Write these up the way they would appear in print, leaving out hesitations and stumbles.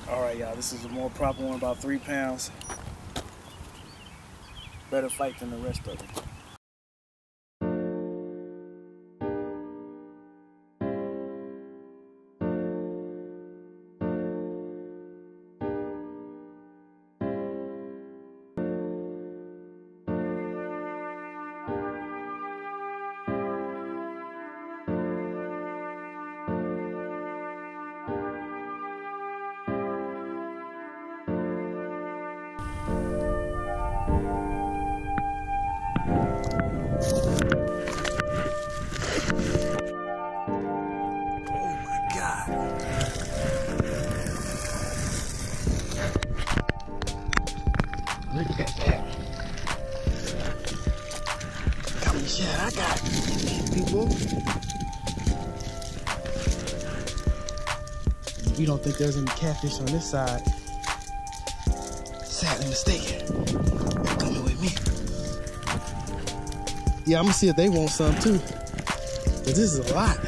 Alright, y'all, this is a more proper one, about 3 pounds. Better fight than the rest of them. Look at that. Got me shit. I got people. You don't think there's any catfish on this side? Sadly mistaken. They're coming with me. Yeah, I'm gonna see if they want some too. Cause this is a lot.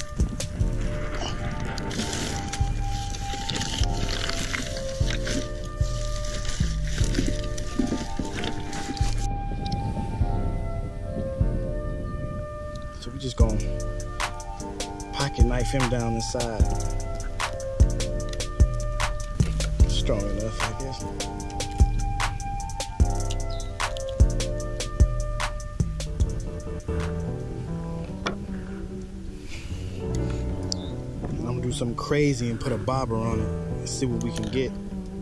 So we just gonna pocket knife him down the side. Strong enough, I guess. And I'm gonna do something crazy and put a bobber on it and see what we can get.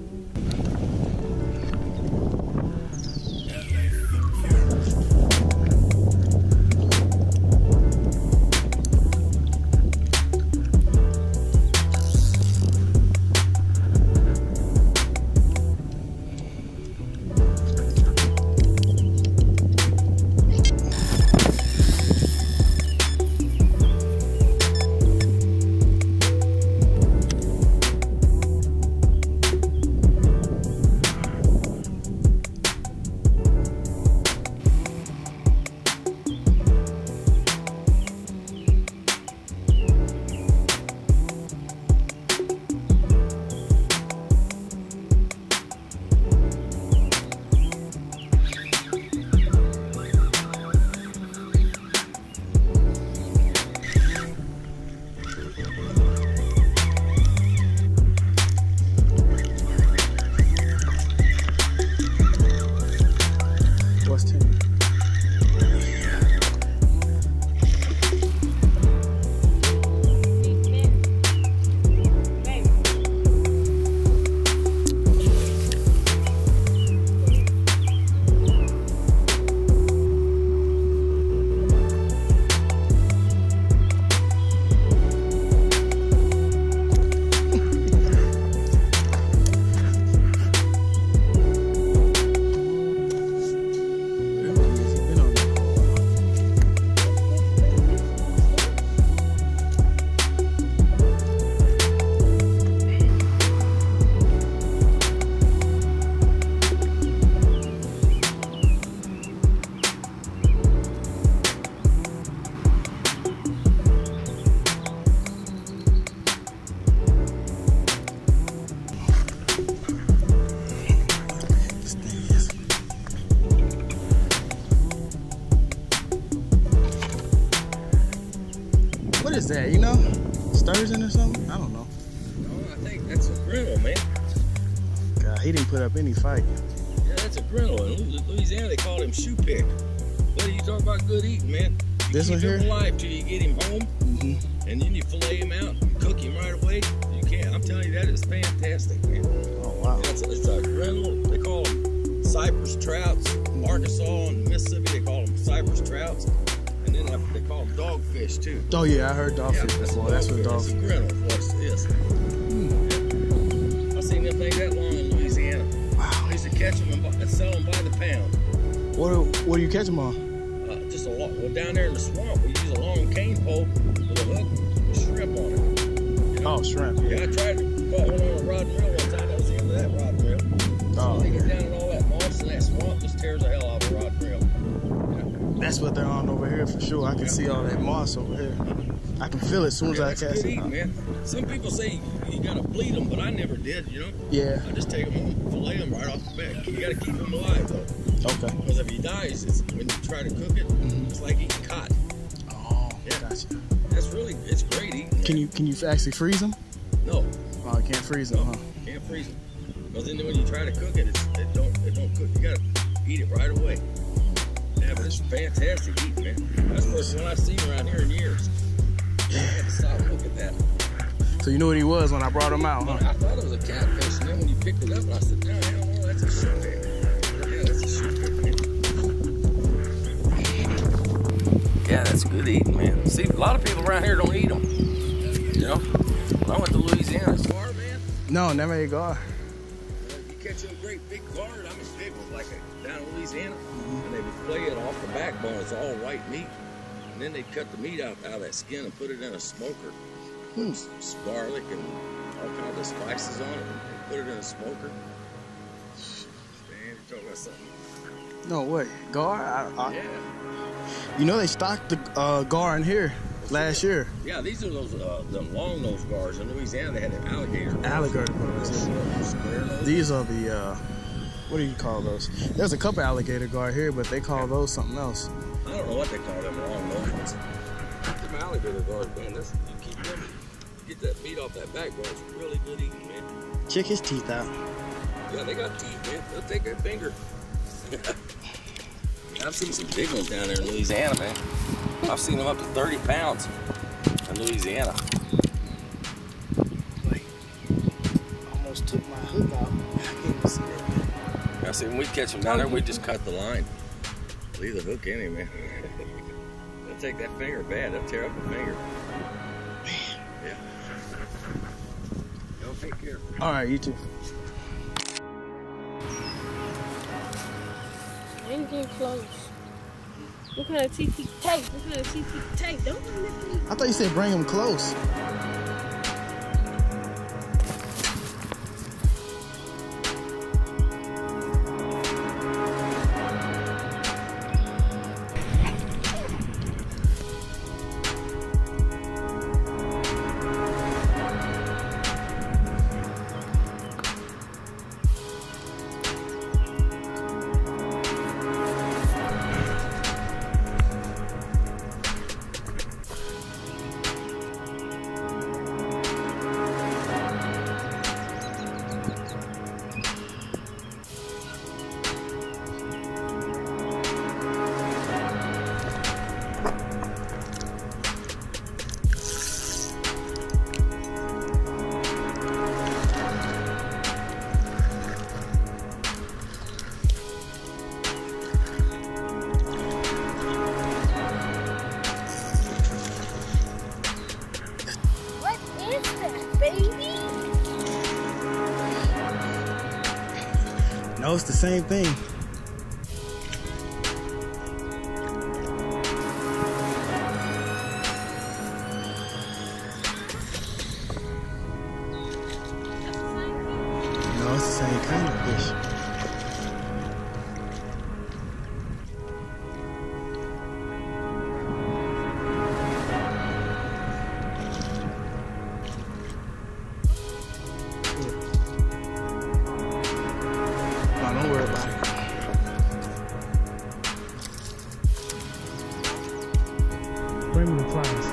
What is that, you know? Sturgeon or something? I don't know. No, I think that's a griddle, man. God, he didn't put up any fight. Yeah, that's a griddle. In Louisiana, they call him shoe pick. What are you talking about good eating, man? You This one keep here? him alive till you get him home, and then you fillet him out and cook him right away. You can't. I'm telling you, that is fantastic, man. Oh, wow. It's a griddle. They call them cypress trouts. Arkansas and Mississippi, they call them cypress trouts. And then they call them dogfish, too. Oh, yeah, I heard dogfish before. That's what dogfish. It's a dogfish. griddle, what it is. I've seen them thing that long in Louisiana. Wow. I used to catch them and sell them by the pound. What do you catch them on? Just a lot. Well, down there in the swamp, we use a long cane pole with a hook with shrimp on it. You know? Oh, shrimp. Yeah, I tried to caught one on a rod and reel one time. That was the end of that rod and reel. Oh, So they get down in all that moss and that swamp just tears the hell out of a rod and reel. Yeah. That's what they're on over here for sure. I can see all that moss over here. I can feel it as soon as I cast it. Man. Some people say you gotta bleed them, but I never did, you know? Yeah. I just take them home, fillet them right off the back. You gotta keep them alive though. Okay. Because if he dies, when you try to cook it, it's like eating cotton. Oh, yeah. Gotcha. It's great eating. Can you actually freeze them? No. Oh, you can't freeze them, no, huh? You can't freeze them. Because then when you try to cook it, it don't cook. You gotta eat it right away. Yeah, but it's fantastic eating, man. That's the first one I've seen around here in years. I had to stop and look at that. So you knew what he was when I brought him out, huh? I thought it was a catfish, and then when you picked it up, I said, no, hell no, that's a sheephead. Yeah, that's a sheephead. Yeah, that's good eating, man. See, a lot of people around here don't eat them. You know? When I went to Louisiana, gar, man. No, never ate gar. You catch a great big gar, I mean big ones, like down in Louisiana, and they would flay it off the backbone. It's all white meat. And then they'd cut the meat out of that skin and put it in a smoker. Put garlic and all kinds of spices on it and put it in a smoker. Man, you're talking about something. No, what? Gar? Yeah. You know they stocked the gar in here last year. Yeah, these are those them long-nosed gars. In Louisiana, they had an alligator. Alligator gars. These are the, what do you call those? There's a couple alligator gar here, but they call those something else. I don't know what they call them long-nosed ones. Them alligator gars, man, you keep them, get that meat off that backbone. It's really good eating, man. Check his teeth out. Yeah, they got teeth, man. They'll take their finger. I've seen some big ones down there in Louisiana, man. I've seen them up to 30 pounds in Louisiana. Wait, almost took my hook out. I can't even see that. I see when we catch them down there, we just cut the line. Leave the hook in him, man. They'll take that finger bad. They'll tear up the finger. Yeah. Y'all take care. All right, you too. I ain't getting close. What kind of teeth he take? What kind of teeth he take? Don't lift me. I thought you said bring him close. No, it's the same thing. No, it's the same kind of fish. Don't worry about it. Bring me the flies.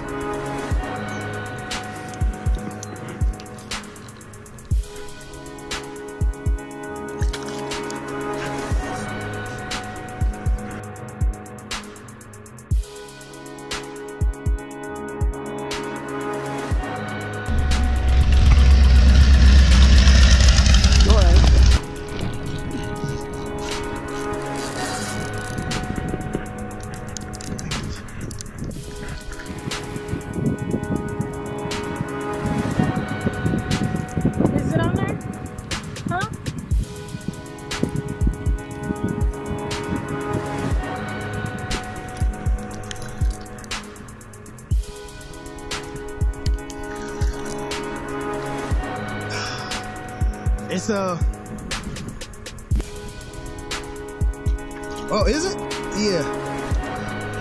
It's oh, is it? Yeah.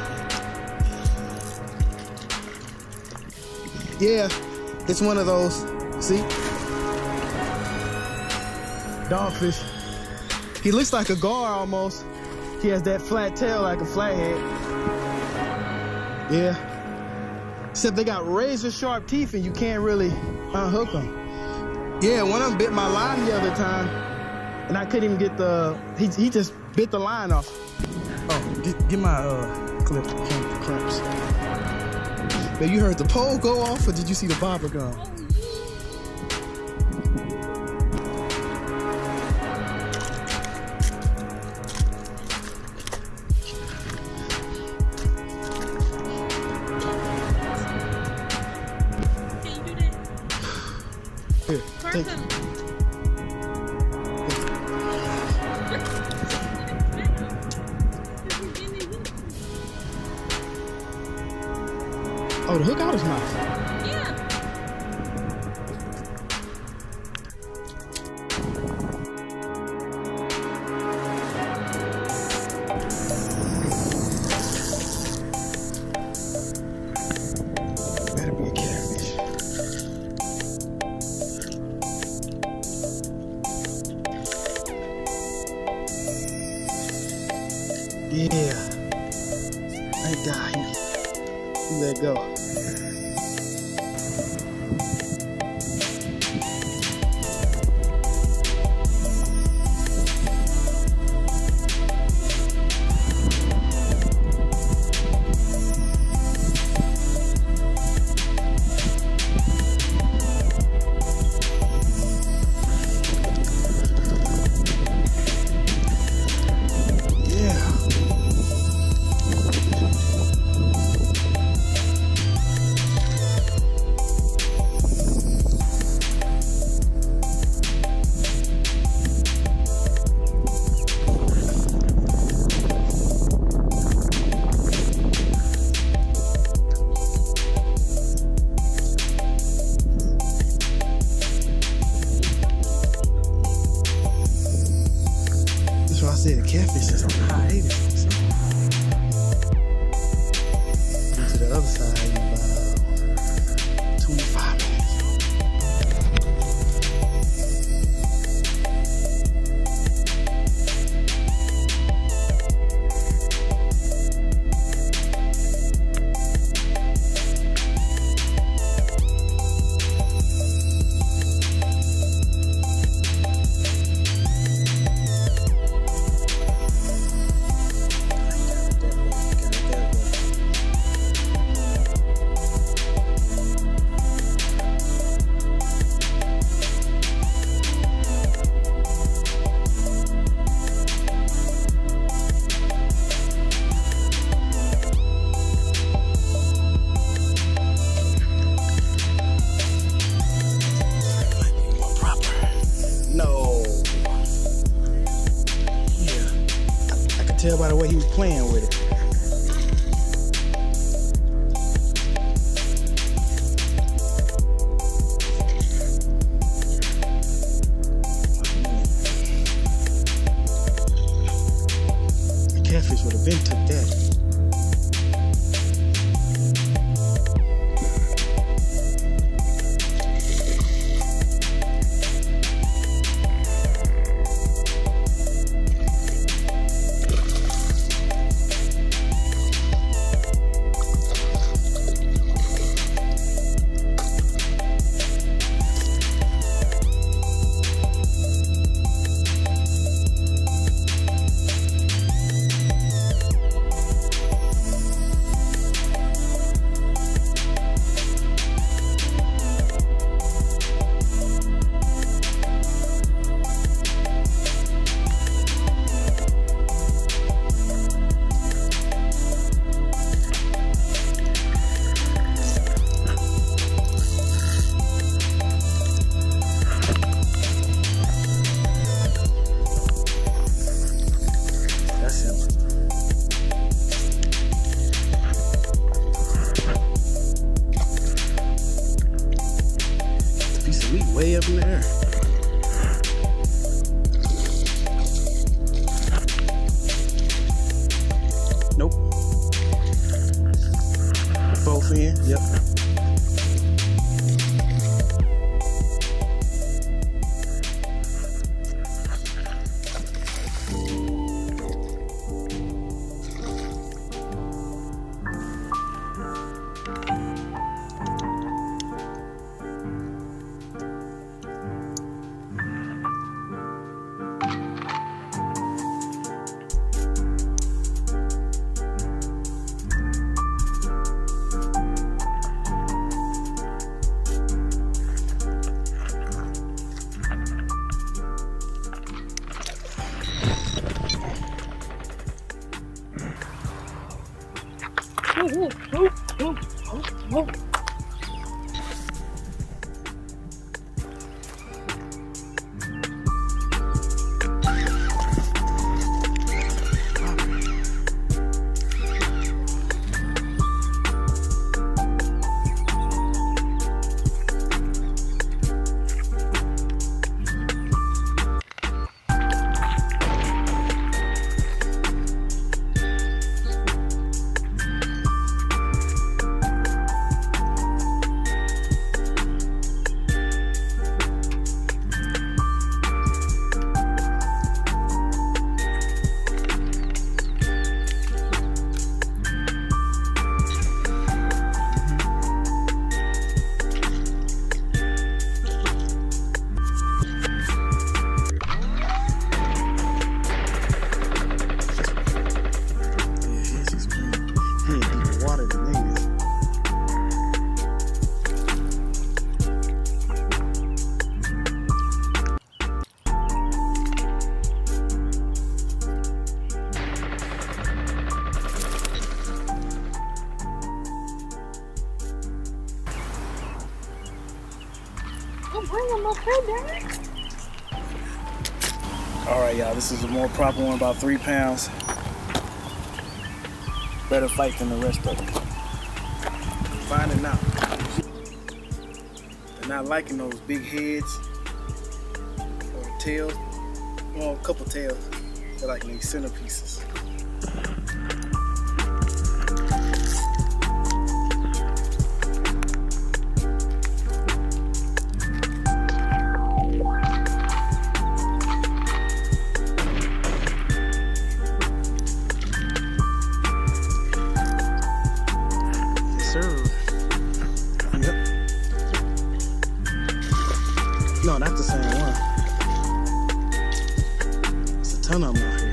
Yeah, it's one of those. See? Dogfish. He looks like a gar almost. He has that flat tail like a flathead. Yeah. Except they got razor sharp teeth and you can't really unhook them. Yeah, one of them bit my line the other time and I couldn't even get the, he just bit the line off. Oh, get my clip, clamps. But you heard the pole go off or did you see the bobber go? Here, take it. Oh, the hook out his mouth. Yeah. Better be a catfish. Yeah. Thank God he let go. I said the catfish is on hiatus. Get to the other side in about 25 minutes. Tell by the way he was playing with it. The catfish would have been took that. All right, y'all, this is a more proper one, about 3 pounds. Better fight than the rest of them. Finding out. They're not liking those big heads or tails. Well, a couple tails. They're like these centerpieces. No, that's the same one. It's a ton of them out here.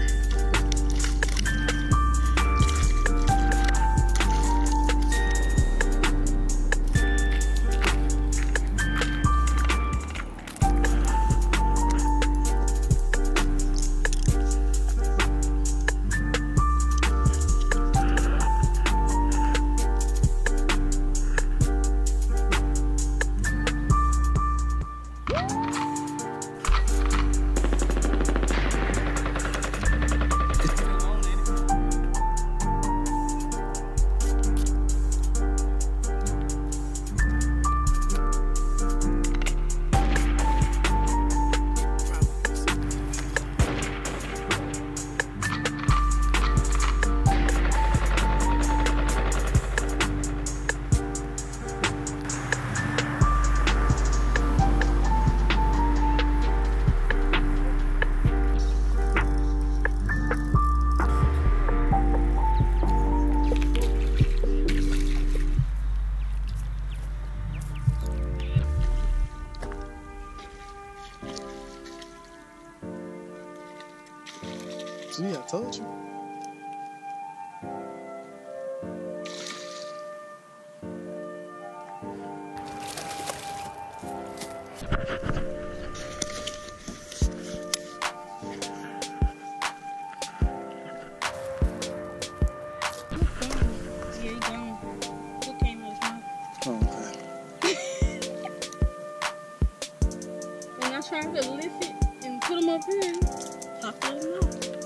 See, I told you. When I tried to lift it and put them up here, I fell off.